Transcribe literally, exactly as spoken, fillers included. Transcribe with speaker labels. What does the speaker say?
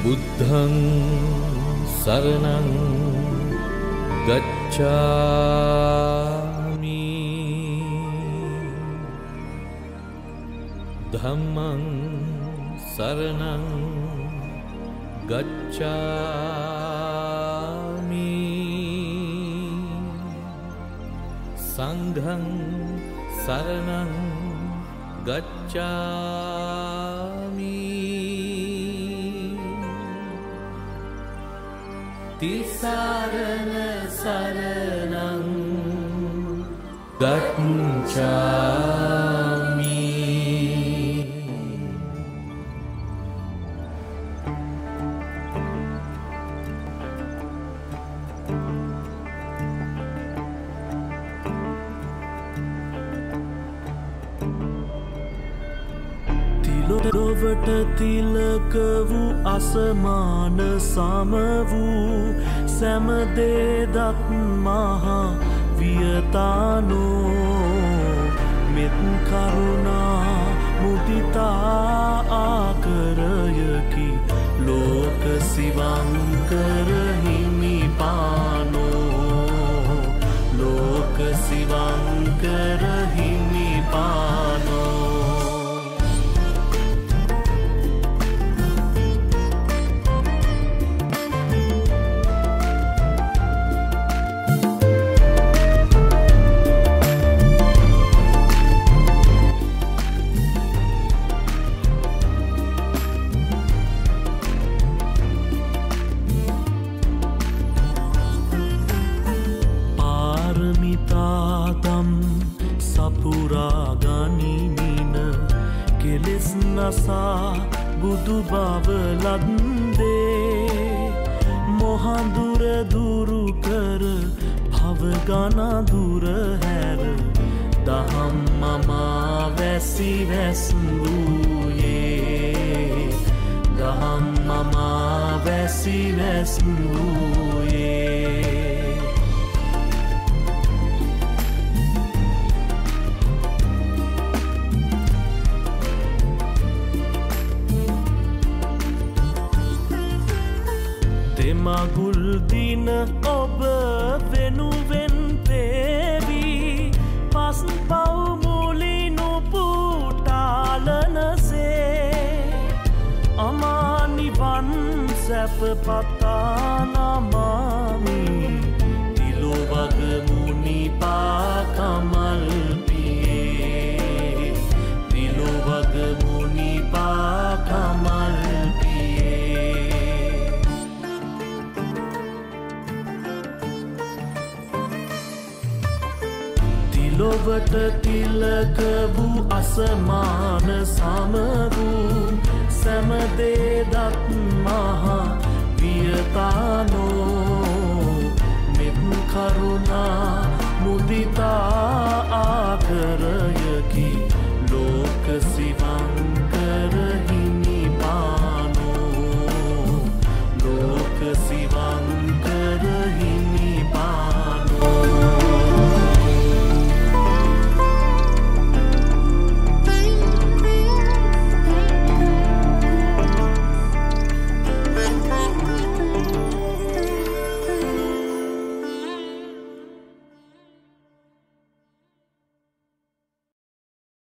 Speaker 1: බුද්ධං සරණං ගච්ඡාමි ධම්මං සරණං ගච්ඡාමි සංඝං සරණං ගච්ඡාමි තිසරණ සරණං ගච්ඡාමි.
Speaker 2: තිලොවට තිලක වූ අසමාන සම වූ සැමදේදත් මහා වියතානෝ මෙත් කරුණා මුදිතා ආකරයකි ලෝක සිවංකර හිමිපානෝ ලෝක සිවංකර හිමිපානෝ බුදු බව ලද්දේ මොහඳුර දුරු කර භවගන දුර හැර දහම් මමා වැසි වැස්වූයේ දහම් මමා වැසි වැස්වූයේ මගුල් දින ඔබ වෙනුවෙන් පේවී පස් පවුමුලිනු පුටාලනසේ අමානිවන් සැප පතානමාමි තිලොවග මුනිපා කමල් පියේ තිලොවග මුනිපා කමල් ලොවට තිලක වූ අසමාන සම වූ සැමදේදත් මහා වියතානෝ මෙත් කරුණා මුදිතා ආකරයකි ලෝක